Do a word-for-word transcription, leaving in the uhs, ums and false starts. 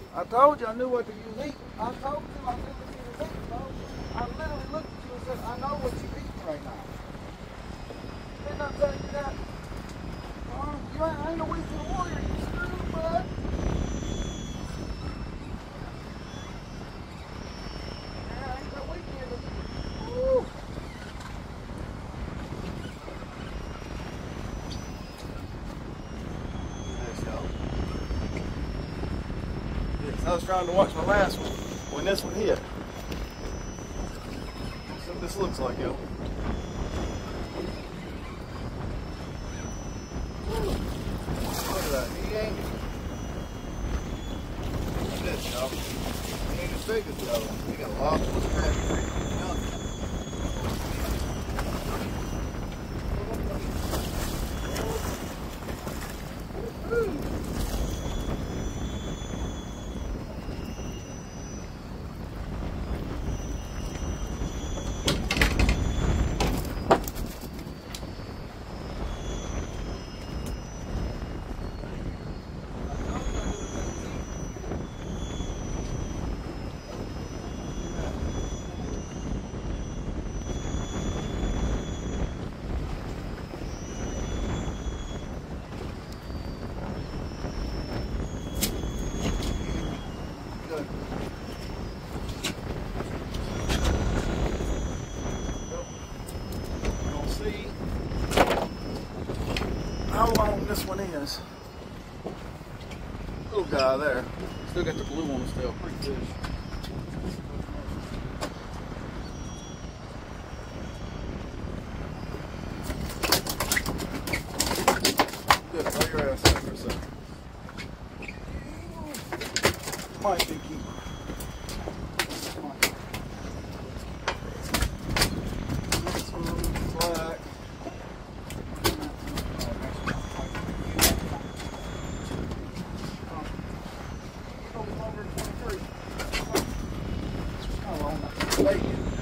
I told you I knew what you was eating. I told you I knew what you was eating, bro. I literally looked at you and said, I know what you're eating right now. Didn't I tell you that? Uh, you ain't, I ain't a weekend warrior, you screwed, bud. Yeah, I ain't no weekend. Woo. I was trying to watch my last one when this one hit. That's what this looks like, yo. Look at that. He ain't. Look at this, y'all. He ain't as big as the other one. He got a lot of crap. How long this one is. Little guy there. Still got the blue on his tail. Pretty fish. Good. Lay your ass out for a second. Might be keeper. Bacon.